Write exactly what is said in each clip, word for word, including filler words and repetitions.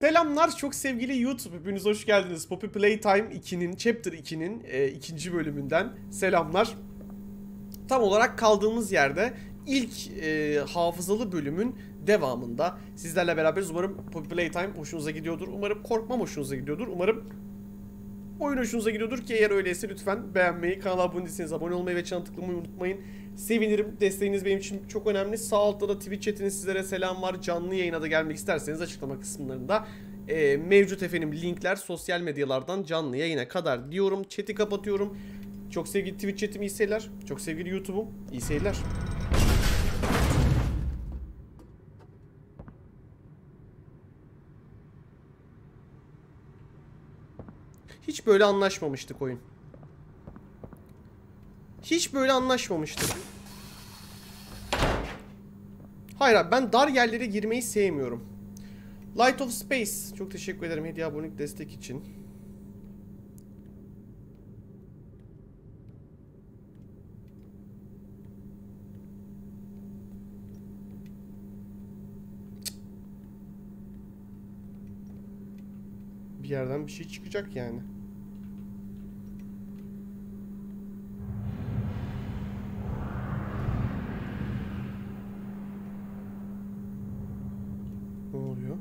Selamlar çok sevgili YouTube, hepiniz hoş geldiniz. Poppy Playtime iki'nin, Chapter iki'nin e, ikinci bölümünden selamlar. Tam olarak kaldığımız yerde ilk e, hafızalı bölümün devamında sizlerle beraberiz. Umarım Poppy Playtime hoşunuza gidiyordur. Umarım korkmam hoşunuza gidiyordur. Umarım oyun hoşunuza gidiyordur ki eğer öyleyse lütfen beğenmeyi, kanala abone değilseniz abone olmayı ve çana tıklamayı unutmayın. Sevinirim. Desteğiniz benim için çok önemli. Sağ altta da Twitch chatinin sizlere selam var. Canlı yayına da gelmek isterseniz açıklama kısımlarında e, mevcut efendim linkler sosyal medyalardan canlı yayına kadar diyorum. Chat'i kapatıyorum. Çok sevgili Twitch chat'im iyi seyirler. Çok sevgili YouTube'um iyi seyirler. Hiç böyle anlaşmamıştık oyun. Hiç böyle anlaşmamıştık. Hayır abi, ben dar yerlere girmeyi sevmiyorum. Light of Space. Çok teşekkür ederim hediye, abonelik, destek için. Bir yerden bir şey çıkacak yani. Ne oluyor?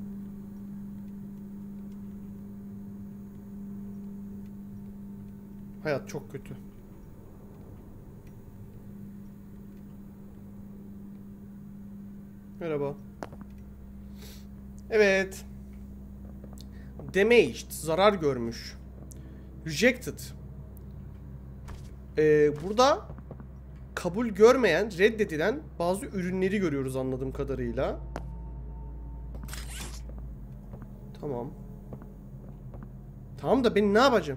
Hayat çok kötü. Merhaba. Evet. Damaged, zarar görmüş. Rejected. Ee, burada kabul görmeyen, reddedilen bazı ürünleri görüyoruz anladığım kadarıyla. Tamam. Tamam da ben ne yapacağım?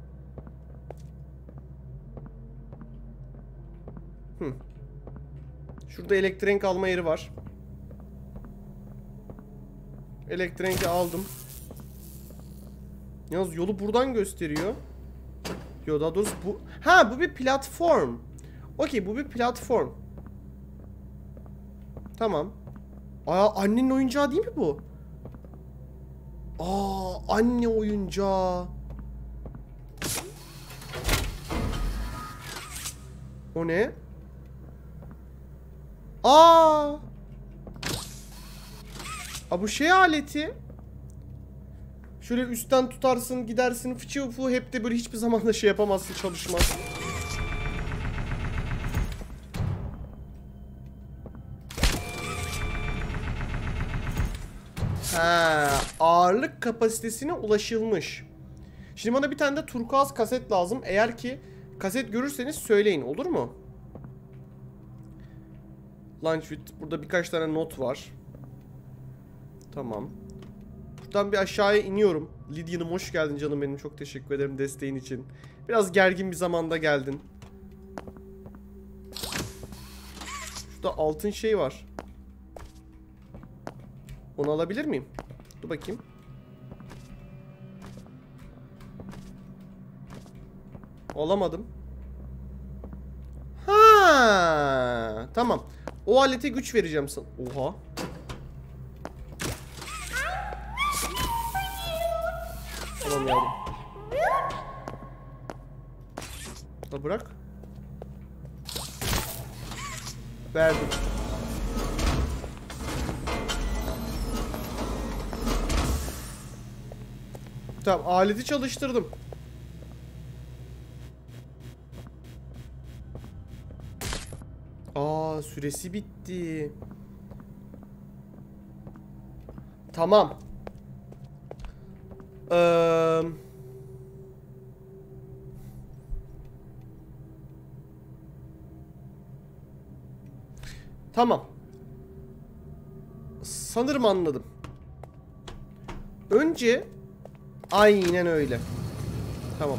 Hı. Şurada elektrik alma yeri var. Elektriği aldım. Yalnız yolu buradan gösteriyor. Yo, daha doğrusu bu... Ha, bu bir platform. Okey, bu bir platform. Tamam. Aa, annenin oyuncağı değil mi bu? Aa, anne oyuncağı. O ne? Aa! Aa, bu şey aleti. Şöyle üstten tutarsın, gidersin fıçı ufu, hep de böyle hiçbir zaman da şey yapamazsın, çalışmaz. Ha, ağırlık kapasitesine ulaşılmış. Şimdi bana bir tane de turkuaz kaset lazım. Eğer ki kaset görürseniz söyleyin, olur mu? Launch with. Burada birkaç tane not var. Tamam. Buradan bir aşağıya iniyorum. Lydia'nım hoş geldin canım benim. Çok teşekkür ederim desteğin için. Biraz gergin bir zamanda geldin. Şurada altın şey var. Onu alabilir miyim? Dur bakayım. Alamadım. Ha, tamam. O alete güç vereceğim sana. Oha. Tamam yavrum. Da bırak. Verdim. Tamam, aleti çalıştırdım. Aa, süresi bitti. Tamam. Eee... Tamam. Sanırım anladım. Önce aynen öyle. Tamam.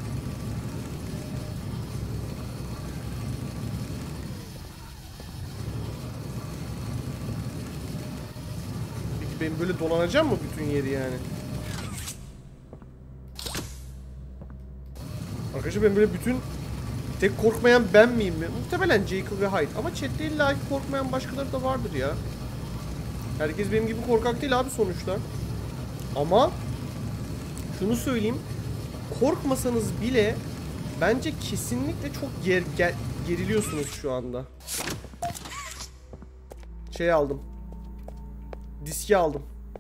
Peki benim böyle dolanacağım mı bütün yeri yani? Arkadaşlar ben böyle bütün tek korkmayan ben miyim? Muhtemelen Jekyll ve Hyde. Ama chatte illa ki korkmayan başkaları da vardır ya. Herkes benim gibi korkak değil abi sonuçta. Ama şunu söyleyeyim. Korkmasanız bile bence kesinlikle çok ger ger geriliyorsunuz şu anda. Şey aldım. Diski aldım.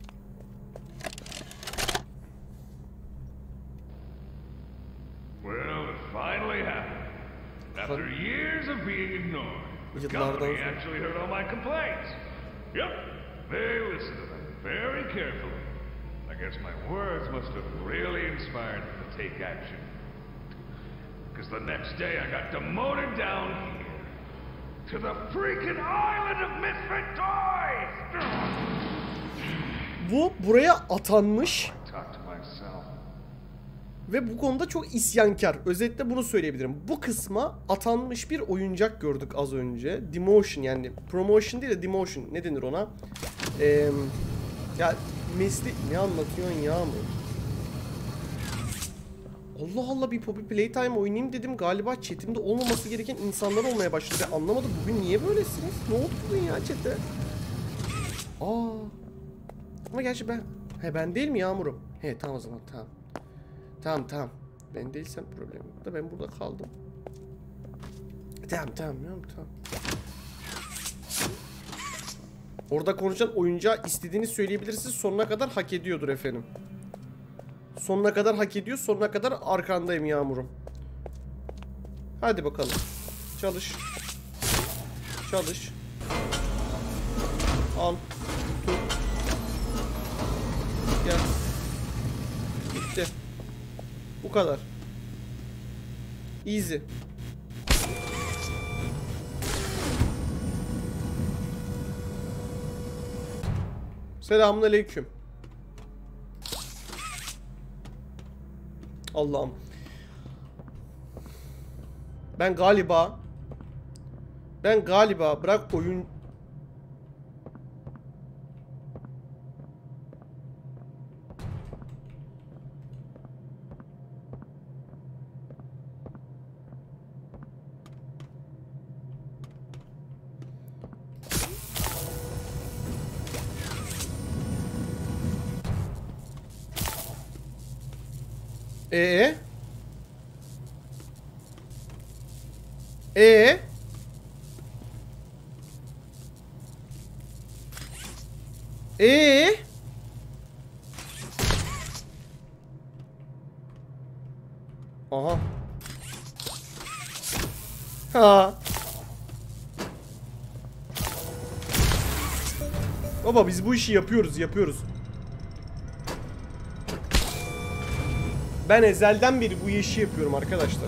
Well, it finally happened. After years of being ignored, the company actually heard all my complaints. Yep, they listened to them very carefully. I guess my words must have really inspired them to take action. Because the next day I got demoted down here to the freaking island of misfit toys. Bu buraya atanmış ve bu konuda çok isyankar. Özetle bunu söyleyebilirim. Bu kısma atanmış bir oyuncak gördük az önce. Demotion, yani promotion değil de demotion. Ne denir ona? Ee, ya mesle... Ne anlatıyorsun ya mı? Allah Allah, bir Poppy Playtime oynayayım dedim. Galiba chatimde olmaması gereken insanlar olmaya başladı. Ben anlamadım. Bugün niye böylesiniz? Ne oldu bugün ya chat'e? Aa. Ama gerçi ben... He ben değil mi Yağmur'um? He tamam o zaman, tamam. Tamam tamam. Ben değilsem problem yok da ben burada kaldım. Tamam tamam tamam tamam. Orada konuşan oyuncağa istediğini söyleyebilirsiniz. Sonuna kadar hak ediyordur efendim. Sonuna kadar hak ediyor. Sonuna kadar arkandayım Yağmur'um. Hadi bakalım. Çalış. Çalış. Al. Tut. Gel. Bitti. Bu kadar. Easy. Selamünaleyküm. Allah'ım. Ben galiba Ben galiba bırak oyun Ee? Ee? Ee? Aha. Ha. Baba biz bu işi yapıyoruz, yapıyoruz. Ben ezelden beri bu işi yapıyorum arkadaşlar.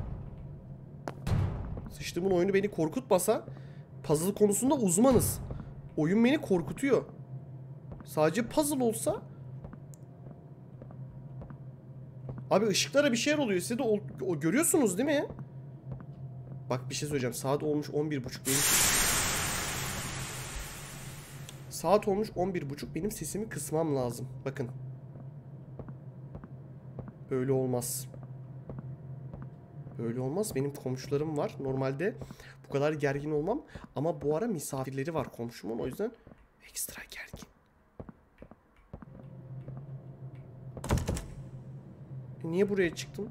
Sıçtığımın oyunu beni korkutmasa, puzzle konusunda uzmanız. Oyun beni korkutuyor. Sadece puzzle olsa... Abi ışıklara bir şeyler oluyor. Siz de o, o görüyorsunuz değil mi? Bak bir şey söyleyeceğim. Saat olmuş on bir buçuk. Benim... Saat olmuş on bir buçuk. Benim sesimi kısmam lazım. Bakın. Böyle olmaz. Böyle olmaz. Benim komşularım var. Normalde bu kadar gergin olmam. Ama bu ara misafirleri var komşumun. O yüzden ekstra gergin. E niye buraya çıktım?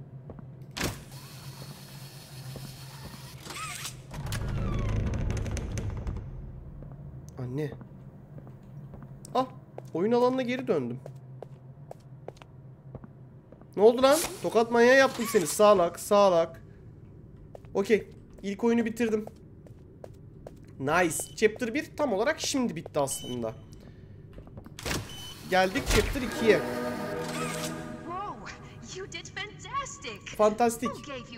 Anne. Ah. Oyun alanına geri döndüm. Ne oldu lan? Tokat manyağı yaptım seni. Sağlak, sağlak. Okey. İlk oyunu bitirdim. Nice. Chapter bir tam olarak şimdi bitti aslında. Geldik Chapter ikiye. Fantastik.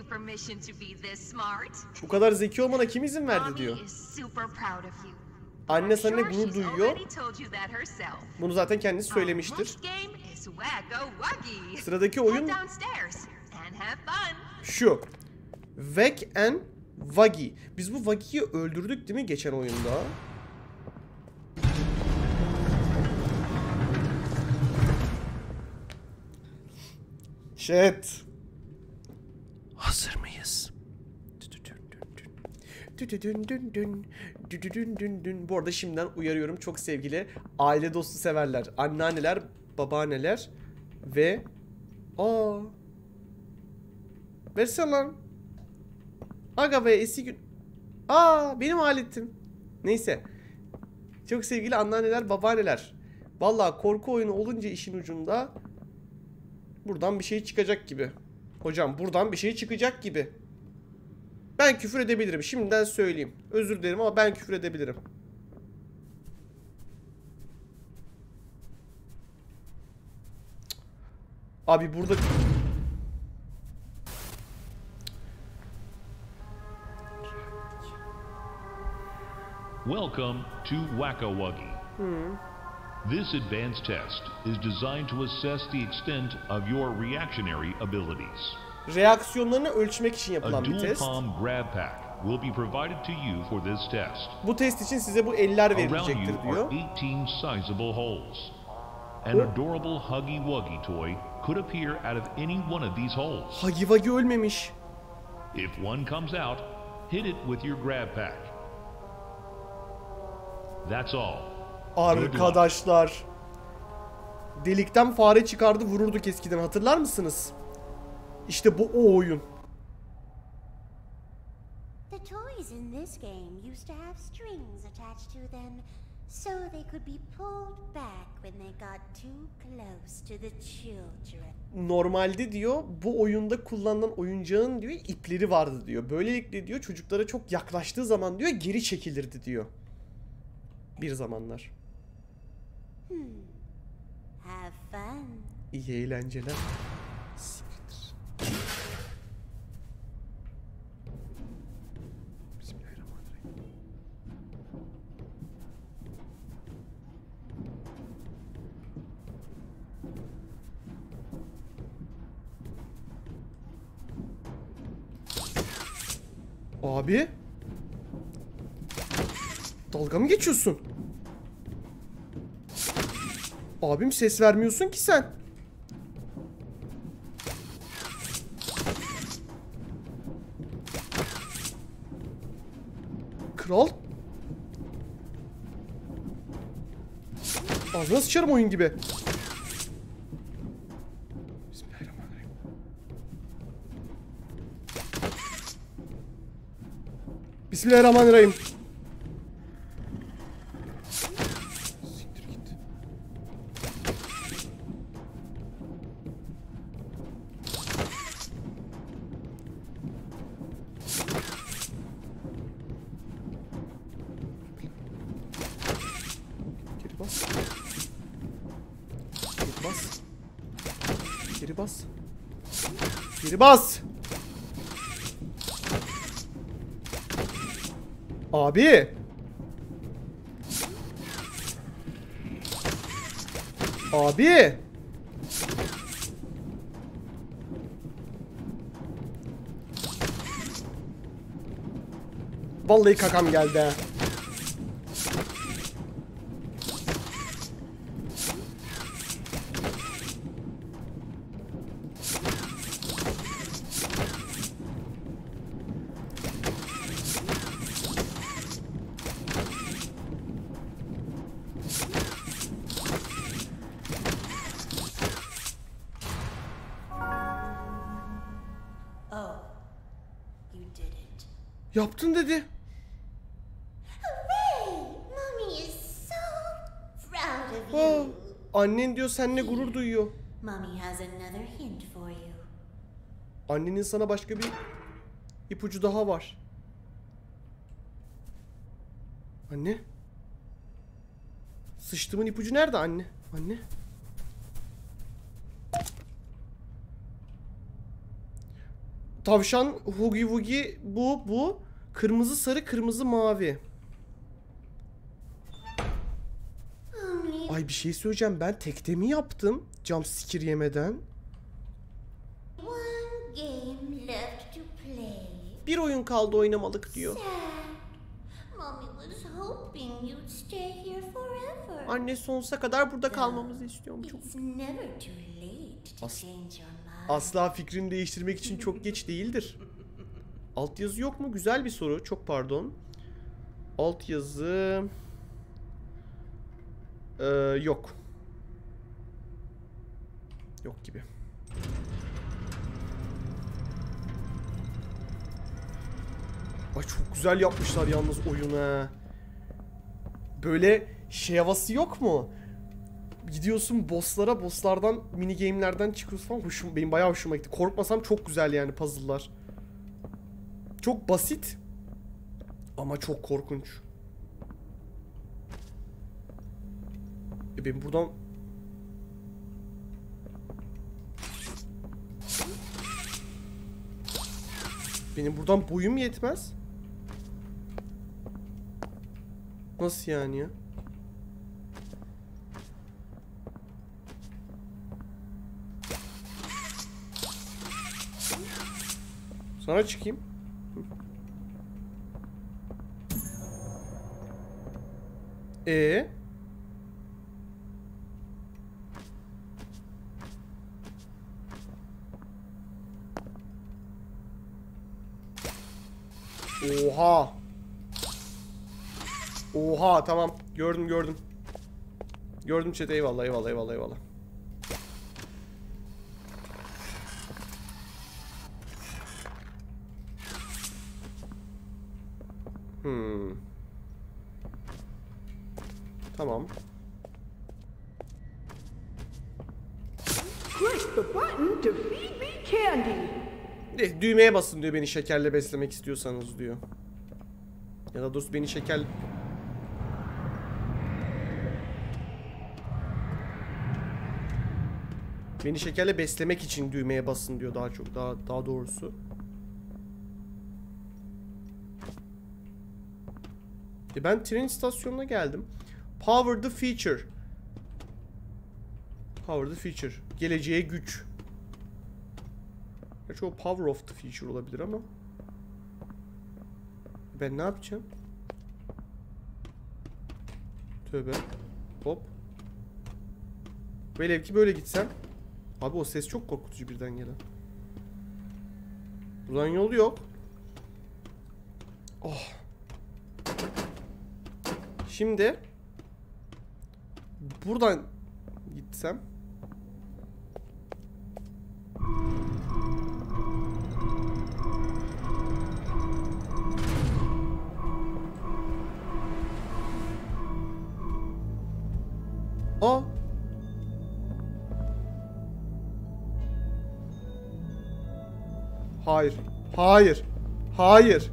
Bu kadar zeki olmana kim izin verdi diyor. Anne seninle gurur duyuyor. Bunu zaten kendisi söylemiştir. Sıradaki oyun şu. Vek and Wuggy. Biz bu Wuggy'yi öldürdük değil mi geçen oyunda? Shit. Hazır mıyız? Bu arada şimdiden uyarıyorum çok sevgili aile dostu severler, anneanneler, babaanneler ve aa versene lan. Aga be eski gün. Aa benim aletim. Neyse. Çok sevgili anneanneler, babaanneler. Vallahi korku oyunu olunca işin ucunda buradan bir şey çıkacak gibi. Hocam buradan bir şey çıkacak gibi. Ben küfür edebilirim. Şimdiden söyleyeyim. Özür dilerim ama ben küfür edebilirim. Abi burada... Welcome to Whack-A-Wuggy. Hmm. This advanced test is designed to assess the extent of your reactionary abilities. Reaksiyonlarını ölçmek için A yapılan bir dual test. palm grab pack will be provided to you for this test. Bu test için size bu eller Around verilecektir you diyor. are eighteen sizable holes. An adorable Huggy Wuggy toy could appear out of any one of these holes. Huggy Wuggy ölmemiş. If one comes out, hit it with your grab pack. That's all. Arkadaşlar. Delikten fare çıkardı vururduk eskiden, hatırlar mısınız? İşte bu o oyun. The toys in this game used to have strings attached to them so they could be pulled back when they got too close to the children. Normalde diyor bu oyunda kullanılan oyuncağın diyor ipleri vardı diyor. Böylelikle diyor çocuklara çok yaklaştığı zaman diyor geri çekilirdi diyor. Bir zamanlar. Hmm. Have fun. İyi eğlenceler. Siktir. Bismillahirrahmanirrahim. Abi. Dalga mı geçiyorsun? Abim ses vermiyorsun ki sen. Kral. Ağzına sıçarım oyun gibi. Bismillahirrahmanirrahim. Bismillahirrahmanirrahim. Siktir git. Geri bas. Geri bas. Geri bas. Geri bas. Abi. Abi. Vallahi kakam geldi ha. Oh, you did it. Yaptın dedi. Hooray! Mommy is so proud of Aa, you. annen diyor seninle gurur duyuyor. Mommy has another hint for you. Annenin sana başka bir ipucu daha var. Anne. Sıçtımın ipucu nerede anne? Anne. Tavşan, Huggy Wuggy, bu, bu. Kırmızı, sarı, kırmızı, mavi. Only Ay bir şey söyleyeceğim, ben tekte mi yaptım? Jumpscare yemeden. one game left to play. Bir oyun kaldı oynamalık diyor. Sad. Mommy was hoping you'd stay here forever. Anne sonsuza kadar burada kalmamızı istiyorum çok. It's never too late to As- change your mind. Asla fikrini değiştirmek için çok geç değildir. Altyazı yok mu? Güzel bir soru. Çok pardon. Altyazı... Ee, yok. Yok gibi. Ay çok güzel yapmışlar yalnız oyunu. Böyle şey havası yok mu? Gidiyorsun bosslara, bosslardan, mini game'lerden çıkıyorsun falan. Hoşum, benim bayağı hoşuma gitti. Korkmasam çok güzel yani puzzle'lar. Çok basit ama çok korkunç. E ben buradan Benim buradan boyum yetmez. Nasıl yani ya? Sana çıkayım. Ee? Oha. Oha tamam. Gördüm gördüm. Gördüm chat, eyvallah eyvallah eyvallah eyvallah. Hmm. Tamam. Push the button to feed me candy. De, düğmeye basın diyor beni şekerle beslemek istiyorsanız diyor. Ya da doğrusu beni şeker... Beni şekerle beslemek için düğmeye basın diyor daha çok, daha daha doğrusu. E ben tren istasyonuna geldim. Power the future. Power the future. Geleceğe güç. Gerçi o power of the future olabilir ama. Ben ne yapacağım? Tövbe. Hop. Velev ki böyle gitsem. Abi o ses çok korkutucu birden gelen. Buradan yol yok. Oh. Şimdi buradan gitsem. Aa. Hayır. Hayır. Hayır.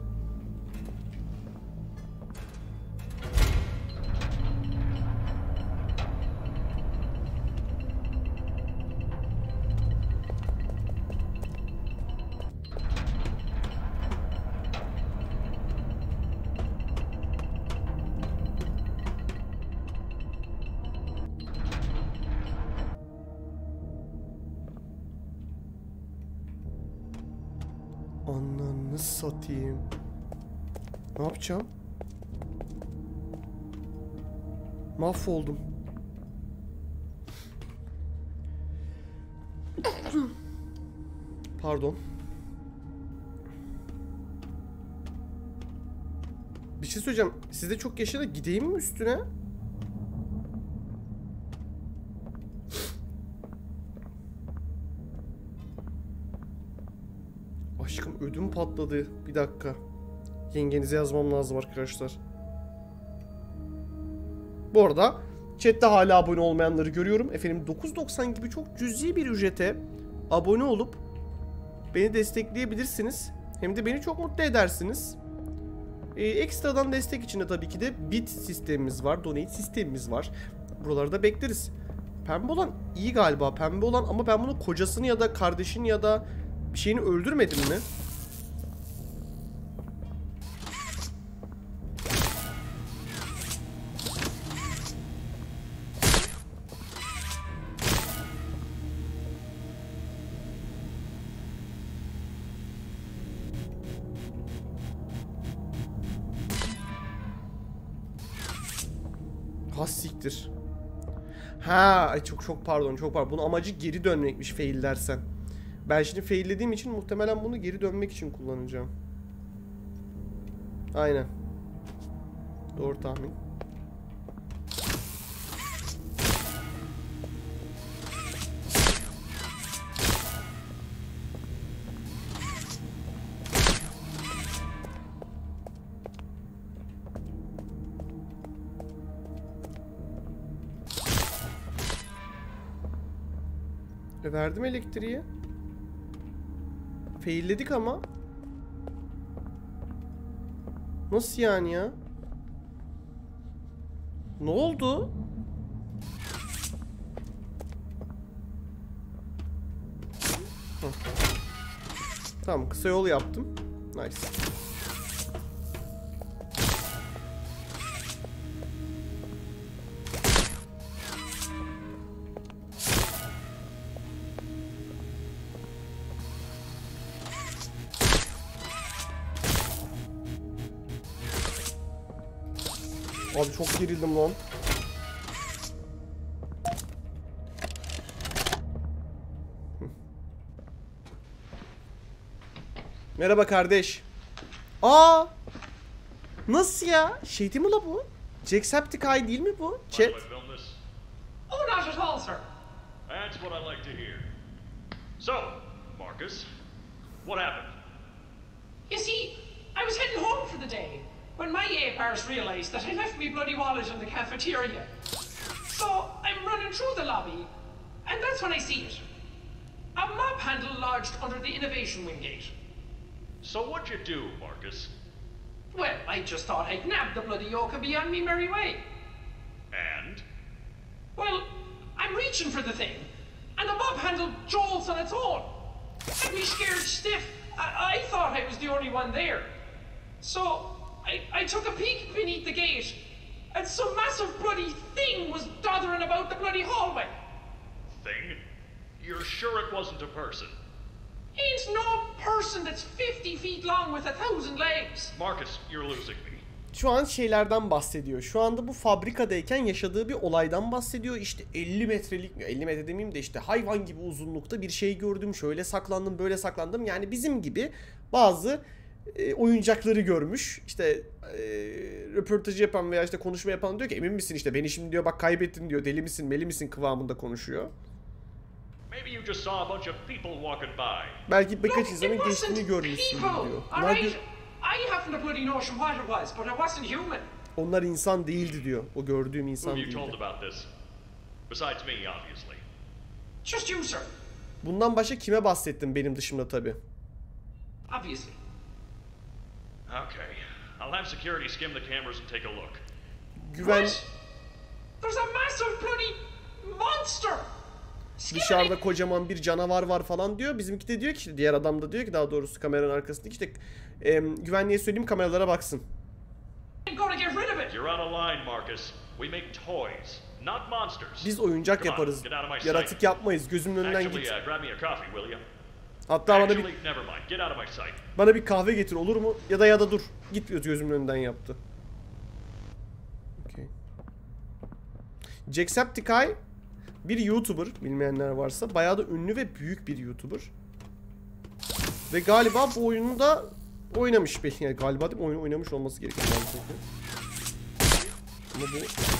Ananı satayım. Ne yapacağım? Mahvoldum. Pardon. Bir şey söyleyeceğim. Siz de çok yaşa da gideyim mi üstüne? Aşkım ödüm patladı. Bir dakika. Yengenize yazmam lazım arkadaşlar. Bu arada chatte hala abone olmayanları görüyorum. Efendim dokuz doksan gibi çok cüzi bir ücrete abone olup beni destekleyebilirsiniz. Hem de beni çok mutlu edersiniz. Ee, ekstradan destek için de tabii ki de bit sistemimiz var. Donate sistemimiz var. Buralarda bekleriz. Pembe olan iyi galiba. Pembe olan ama ben bunun kocasını ya da kardeşini ya da bir şeyini öldürmedim mi? Ha siktir. Ha ay çok çok pardon çok pardon. Bunun amacı geri dönmekmiş fail dersen. Ben şimdi faillediğim için muhtemelen bunu geri dönmek için kullanacağım. Aynen. Doğru tahmin. E verdim elektriği. Failledik ama. Nasıl yani ya? Ne oldu? Heh. Tamam, kısa yol yaptım. Nice. Abi çok gerildim lan. Merhaba kardeş. Aa! Nasıl ya? Şey değil mi la bu? Jacksepticeye değil mi bu? Chat. Oh, not at all, sir. That's what I like to hear. So, Marcus, what happened? You see, I was heading home for the day when my A-Pars realized that I left me bloody wallet in the cafeteria. So, I'm running through the lobby, and that's when I see it. A mop handle lodged under the Innovation Wing gate. So what'd you do, Marcus? Well, I just thought I'd nab the bloody yoke and be on me merry way. And? Well, I'm reaching for the thing, and the mop handle jolts on its own. Had me scared stiff. I, I thought I was the only one there. So, I, I took a peek beneath the gate, and some massive bloody thing was doddering about the bloody hallway. Thing? You're sure it wasn't a person? Ain't no person that's fifty feet long with a thousand legs. Marcus, you're losing me. Şu an şeylerden bahsediyor. Şu anda bu fabrikadayken yaşadığı bir olaydan bahsediyor. İşte elli metrelik, elli metre demeyeyim de işte hayvan gibi uzunlukta bir şey gördüm. Şöyle saklandım, böyle saklandım. Yani bizim gibi bazı e, oyuncakları görmüş. İşte e, röportajı yapan veya işte konuşma yapan diyor ki emin misin işte beni şimdi diyor bak kaybettin diyor. Deli misin, meli misin kıvamında konuşuyor. Maybe you just saw a bunch of people walking by. Belki birkaç insanın geçtiğini görmüşsün diyor. Onlar, right. I haven't a bloody notion what it was, but I wasn't human. onlar insan değildi diyor. O gördüğüm insan Who have you değildi. told about this? Besides me, obviously. Just you, sir. Bundan başka kime bahsettim benim dışımda tabi. Obviously. Okay. I'll have security skim the cameras and take a look. Güven... What? There's a massive bloody monster. Dışarıda kocaman bir canavar var falan diyor. Bizimki de diyor ki, diğer adam da diyor ki daha doğrusu kameranın arkasındaki işte e, güvenliğe söyleyeyim kameralara baksın. You're on a line, Marcus. We make toys, not monsters. Biz oyuncak yaparız. Yaratık yapmayız. Gözümün önünden git. Hatta bana bir bana bir kahve getir olur mu? Ya da ya da dur. Git gözümün önünden yaptı. Okay. Jacksepticeye bir YouTuber, bilmeyenler varsa bayağı da ünlü ve büyük bir YouTuber. Ve galiba bu oyunu da oynamış. Yani galiba değil mi? Oyunu oynamış olması gerekiyor. Ama bu...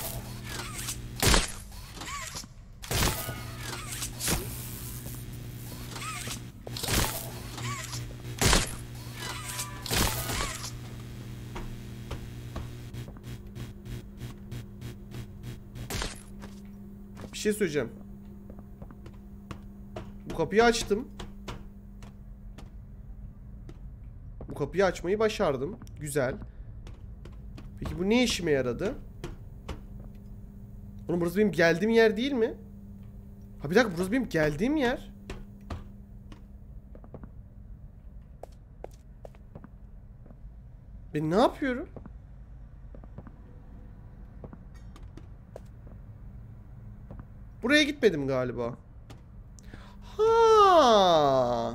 Bir şey söyleyeceğim. Bu kapıyı açtım. Bu kapıyı açmayı başardım. Güzel. Peki bu ne işime yaradı? Oğlum burası benim geldiğim yer değil mi? Ha bir dakika, burası benim geldiğim yer. Ben ne yapıyorum? Buraya gitmedim galiba. Ha.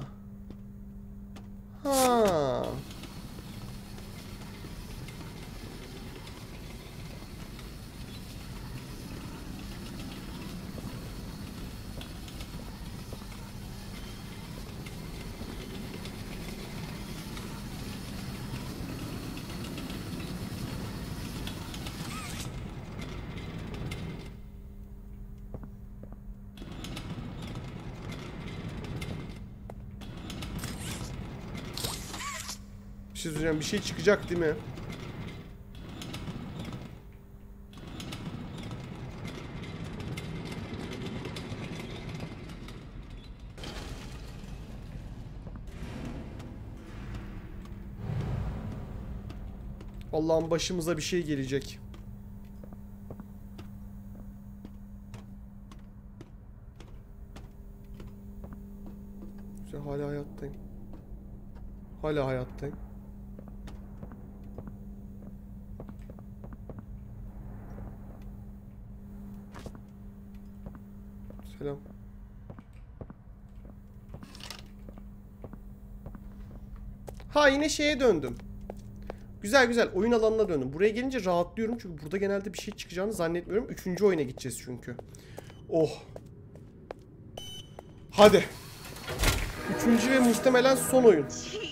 Ha. Bir şey söyleyeceğim. Bir şey çıkacak değil mi? Allah'ım başımıza bir şey gelecek. Güzel, hala hayattayım. Hala hayattayım. Selam. Ha, yine şeye döndüm. Güzel güzel, oyun alanına döndüm. Buraya gelince rahatlıyorum çünkü burada genelde bir şey çıkacağını zannetmiyorum. Üçüncü oyuna gideceğiz çünkü. Oh. Hadi. Üçüncü ve muhtemelen son oyun.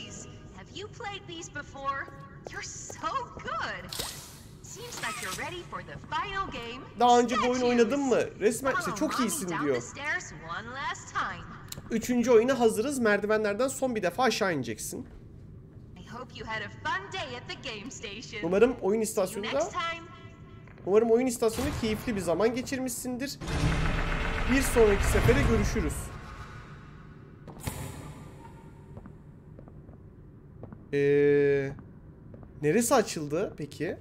Daha önce bu oyunu oynadın mı? Resmen işte çok iyisin diyor. Üçüncü oyuna hazırız. Merdivenlerden son bir defa aşağı ineceksin. Umarım oyun istasyonunda Umarım oyun istasyonunda keyifli bir zaman geçirmişsindir. Bir sonraki sefere görüşürüz. Ee, neresi açıldı peki?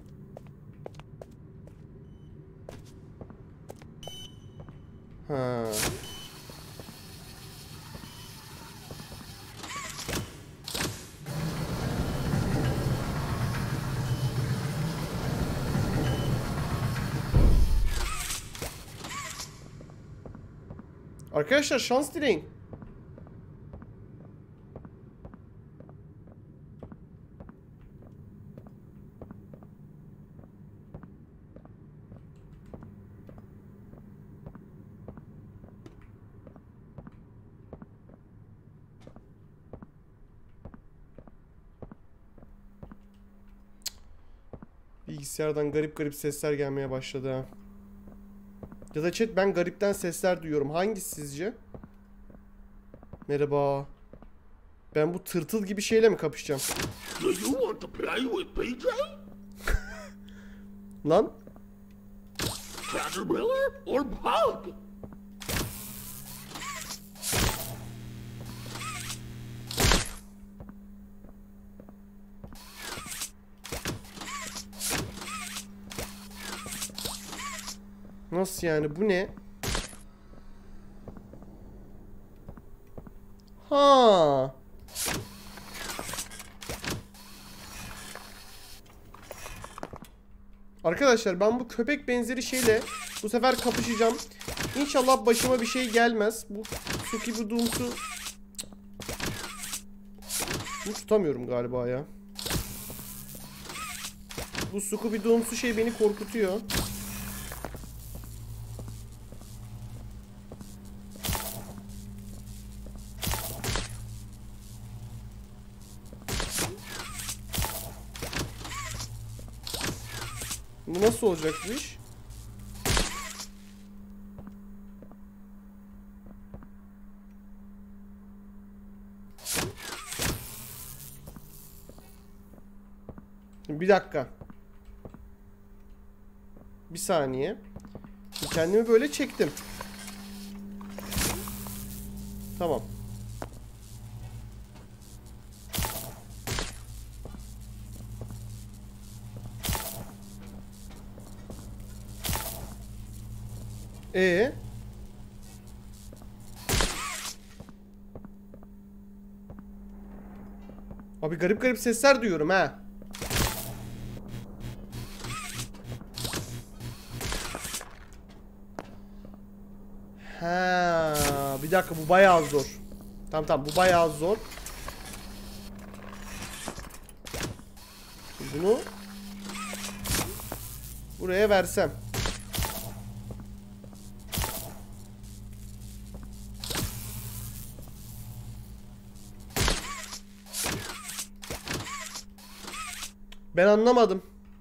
Ha. Arkadaşlar şans dileyin. Bilgisayardan garip garip sesler gelmeye başladı ha. Ya da chat, ben garipten sesler duyuyorum. Hangisi sizce? Merhaba. Ben bu tırtıl gibi şeyle mi kapışacağım? Do you want to play with P J? Lan? Caterpillar or bug? Nasıl yani? Bu ne? Ha. Arkadaşlar ben bu köpek benzeri şeyle bu sefer kapışacağım. İnşallah başıma bir şey gelmez. Bu Suki Dooms'u Bunu tutamıyorum galiba ya. Bu Scooby Dooms'u şey beni korkutuyor. Bu nasıl olacak bu iş? Bir dakika. Bir saniye. Şimdi kendimi böyle çektim. Tamam. Ee? Abi garip garip sesler duyuyorum ha. Ha, bir dakika, bu bayağı zor. Tamam tamam, bu bayağı zor. Bunu buraya versem. Ben anlamadım.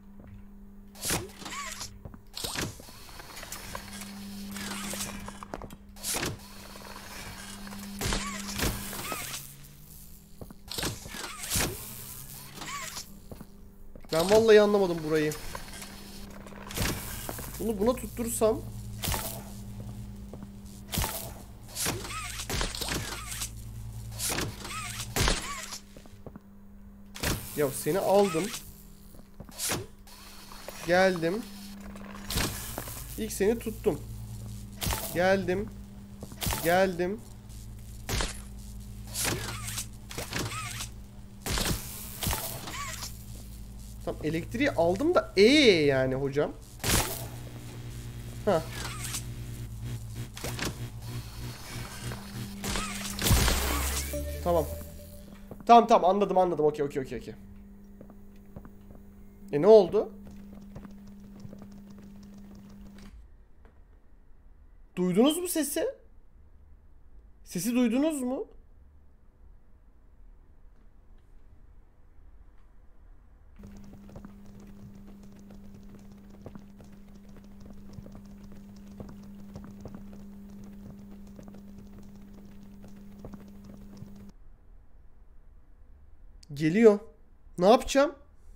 Ben vallahi anlamadım burayı. Bunu buna tutturursam. Ya seni aldım. Geldim. İlk seni tuttum. Geldim. Geldim. Tamam, elektriği aldım da ee yani hocam. Ha. Tamam. Tamam tamam anladım anladım. Okey okey okey okey. E ne oldu? Duydunuz mu sesi? Sesi duydunuz mu? Geliyor. Ne yapacağım?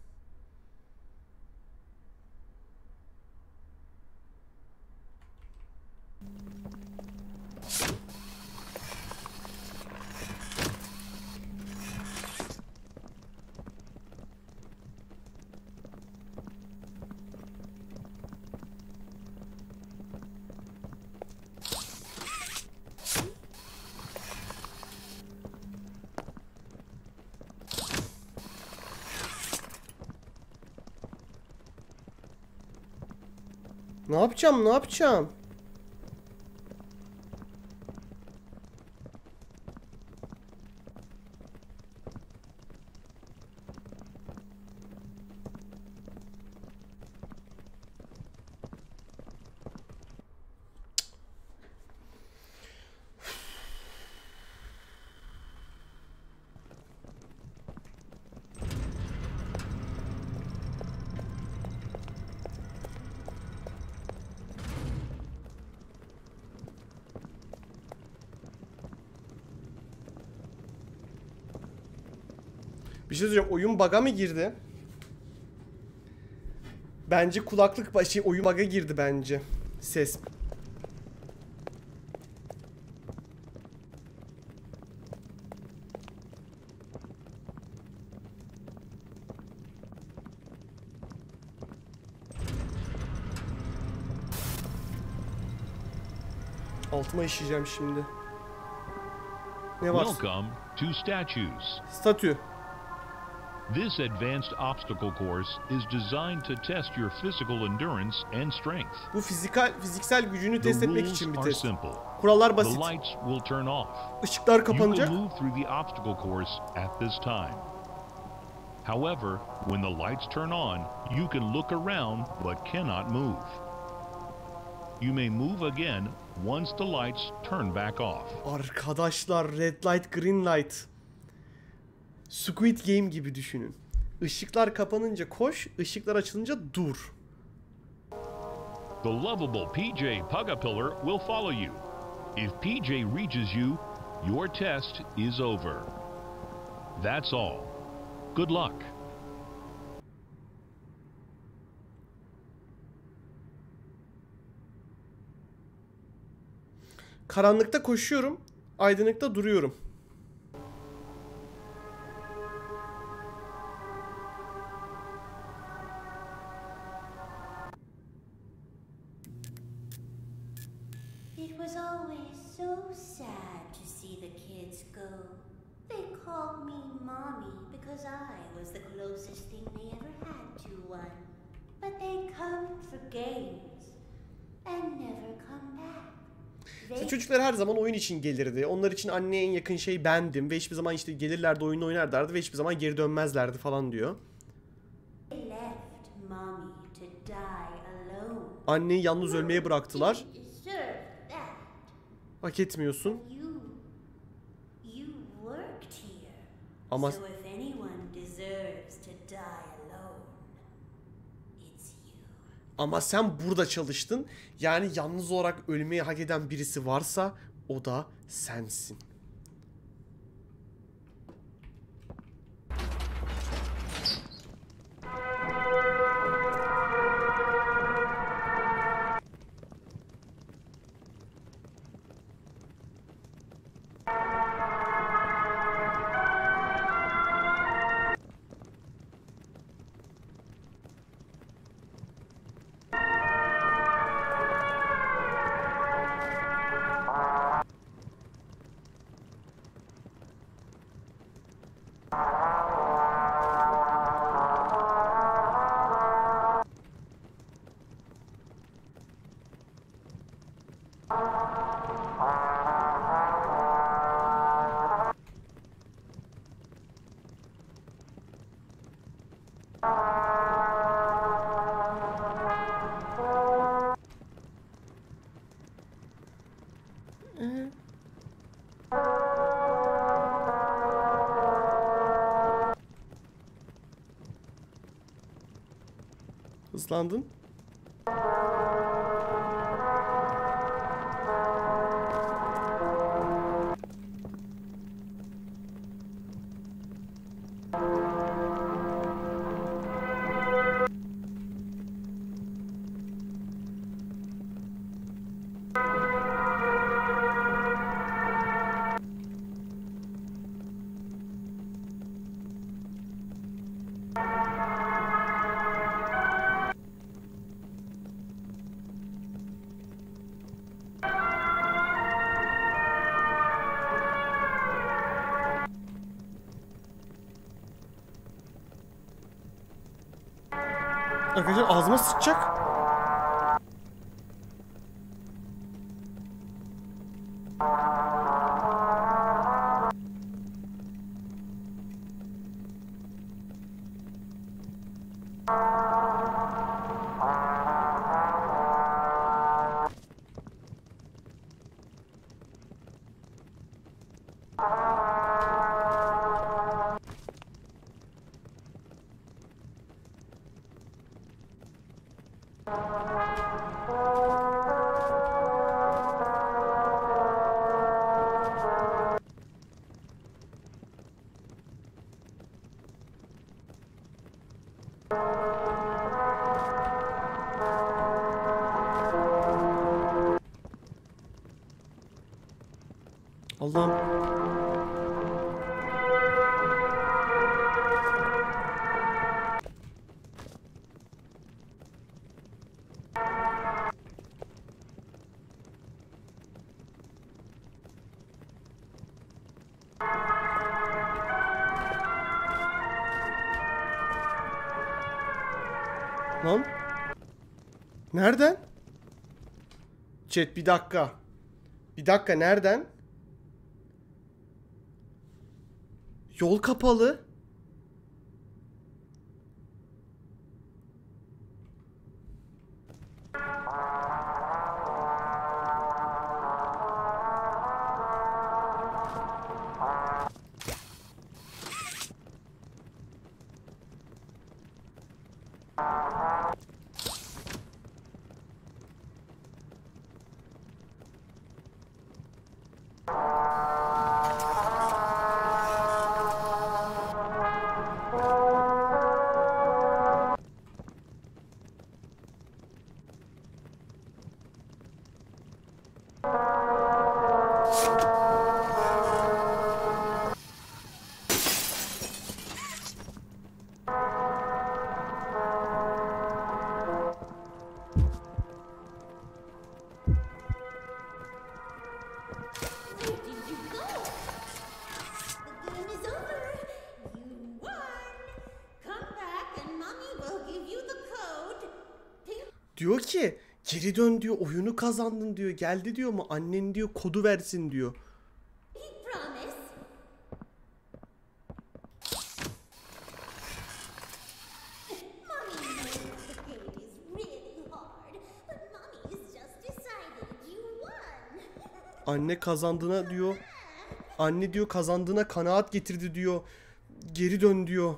Ne yapacağım? Ne yapacağım? Bir şey söyleyeceğim. Oyun bug'a mı girdi? Bence kulaklık başı oyun bug'a girdi bence. Ses. Altıma işeyeceğim şimdi. Ne var? Welcome to Statues. Statü. This advanced obstacle course is designed to test your physical endurance and strength. Bu fizikal fiziksel gücünü test The etmek rules için bir are test. simple. Kurallar The basit. lights will turn off. Işıklar You kapanacak. can move through the obstacle course at this time. However, when the lights turn on, you can look around but cannot move. You may move again once the lights turn back off. Arkadaşlar, red light, green light. Squid Game gibi düşünün. Işıklar kapanınca koş, ışıklar açılınca dur. The lovable P J Pugapillar will follow you. If P J reaches you, your test is over. That's all. Good luck. Karanlıkta koşuyorum, aydınlıkta duruyorum. It was always so sad to see the kids go. They called me Mommy because I was the closest thing they ever had to one. But they come for games and never come back. İşte çocuklar her zaman oyun için gelirdi. Onlar için anneye en yakın şey bendim ve hiçbir zaman işte gelirlerdi, oyun oynarlardı ve hiçbir zaman geri dönmezlerdi falan diyor. Anneyi yalnız ölmeye bıraktılar. Hak etmiyorsun. Ama Ama sen burada çalıştın. Yani yalnız olarak ölmeyi hak eden birisi varsa o da sensin. Islandın. Arkadaşlar ağzıma sıçacak. Allah'ım. Lan. Nereden? Chat bir dakika. Bir dakika nereden? Yol kapalı. Diyor ki geri dön diyor, oyunu kazandın diyor, geldi diyor mu annen diyor kodu versin diyor. Anne kazandığına diyor, anne diyor kazandığına kanaat getirdi diyor, geri dön diyor.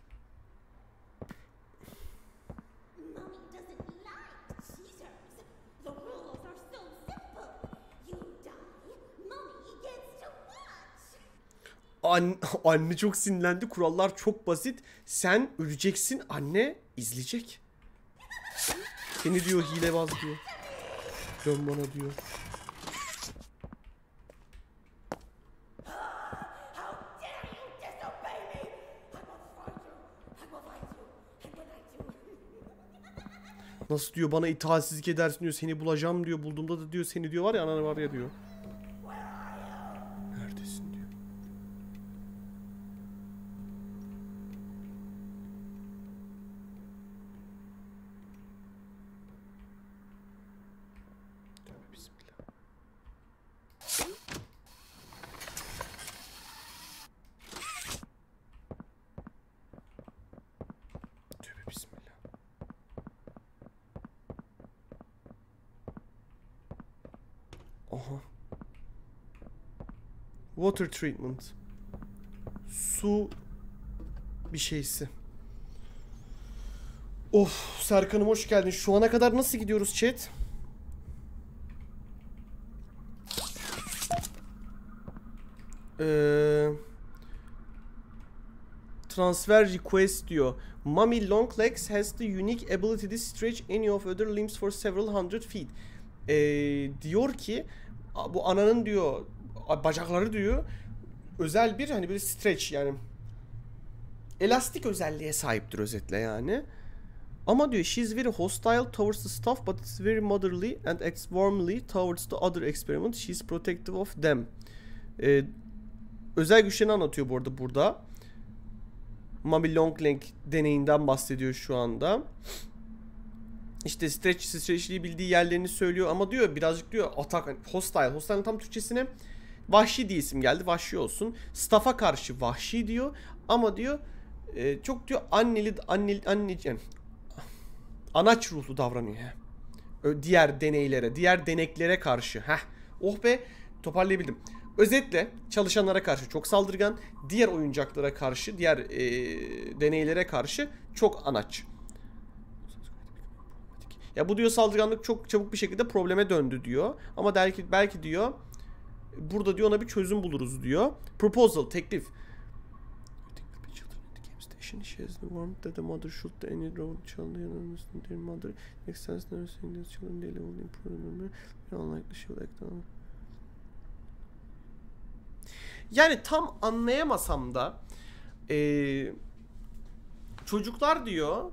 An anne çok sinirlendi. Kurallar çok basit. Sen öleceksin. Anne izleyecek. Seni diyor hilebaz diyor. Dön bana diyor. Nasıl diyor bana itaatsizlik edersin diyor. Seni bulacağım diyor. Bulduğumda da diyor seni diyor var ya ananı var ya diyor. Neredesin diyor. Tövbe bismillah. Tövbe bismillah. Aha. Water treatment. Su bir şeysi. Of Serkan'ım hoş geldin. Şu ana kadar nasıl gidiyoruz chat? Eee... Transfer request diyor. Mommy long legs has the unique ability to stretch any of other limbs for several hundred feet. Ee, diyor ki bu ananın diyor bacakları diyor özel bir hani böyle stretch yani elastik özelliğe sahiptir özetle yani. Ama diyor she's very hostile towards the staff but it's very motherly and acts warmly towards the other experiments. She's protective of them. Ee, özel güçlerini anlatıyor bu arada burada. Mommy long leg deneyinden bahsediyor şu anda. İşte stretch, stretchliği bildiği yerlerini söylüyor ama diyor birazcık diyor atak, hostile. Hostile'ın tam Türkçesine vahşi diye isim geldi. Vahşi olsun. Staff'a karşı vahşi diyor ama diyor e, çok diyor anneli, anneli, anneci, yani, anaç ruhlu davranıyor. He. Diğer deneylere, diğer deneklere karşı. Heh. Oh be toparlayabildim. Özetle çalışanlara karşı çok saldırgan, diğer oyuncaklara karşı, diğer e, deneylere karşı çok anaç. Ya bu diyor saldırganlık çok çabuk bir şekilde probleme döndü diyor. Ama belki belki diyor burada diyor ona bir çözüm buluruz diyor. Proposal, teklif. Yani tam anlayamasam da ee, çocuklar diyor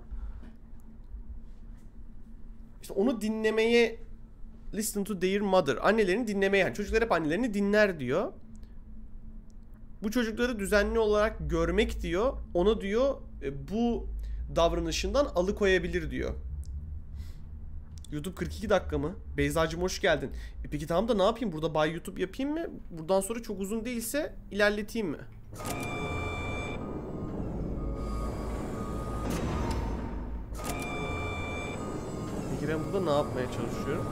işte onu dinlemeye listen to their mother. Annelerini dinlemeye yani çocuklar hep annelerini dinler diyor. Bu çocukları düzenli olarak görmek diyor onu diyor e, bu davranışından alıkoyabilir diyor. YouTube kırk iki dakika mı? Beyzacığım hoş geldin. E peki tamam da ne yapayım? Burada Bay YouTube yapayım mı? Buradan sonra çok uzun değilse ilerleteyim mi? Peki ben burada ne yapmaya çalışıyorum?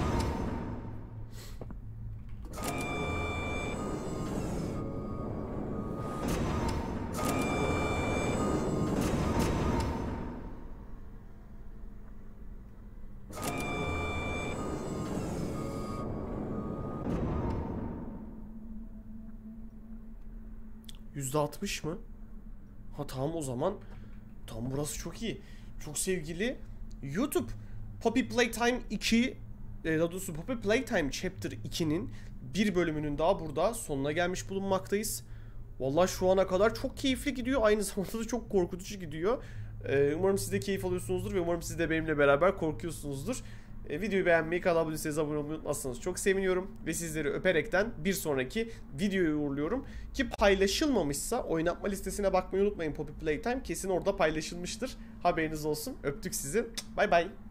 yüzde altmış mı? Ha tamam o zaman. Tam burası çok iyi. Çok sevgili YouTube. Poppy Playtime iki daha doğrusu Poppy Playtime Chapter iki'nin bir bölümünün daha burada sonuna gelmiş bulunmaktayız. Vallahi şu ana kadar çok keyifli gidiyor. Aynı zamanda da çok korkutucu gidiyor. Ee, umarım siz de keyif alıyorsunuzdur ve umarım siz de benimle beraber korkuyorsunuzdur. Ee, videoyu beğenmeyi, kanala abone değilseniz abone olmayı unutmazsanız çok seviniyorum. Ve sizleri öperekten bir sonraki videoyu uğurluyorum. Ki paylaşılmamışsa oynatma listesine bakmayı unutmayın Poppy Playtime. Kesin orada paylaşılmıştır. Haberiniz olsun. Öptük sizi. Bay bay.